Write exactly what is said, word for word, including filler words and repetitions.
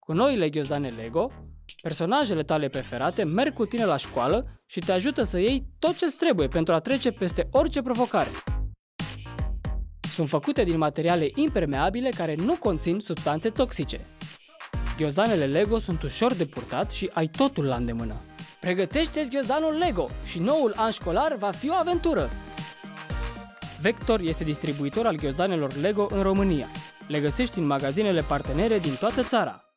Cu noile ghiozdane Lego, personajele tale preferate merg cu tine la școală și te ajută să iei tot ce trebuie pentru a trece peste orice provocare. Sunt făcute din materiale impermeabile care nu conțin substanțe toxice. Ghiozdanele Lego sunt ușor de purtat și ai totul la îndemână. Pregătește-ți ghiozdanul Lego și noul an școlar va fi o aventură! Vector este distribuitor al ghiozdanelor Lego în România. Le găsești în magazinele partenere din toată țara.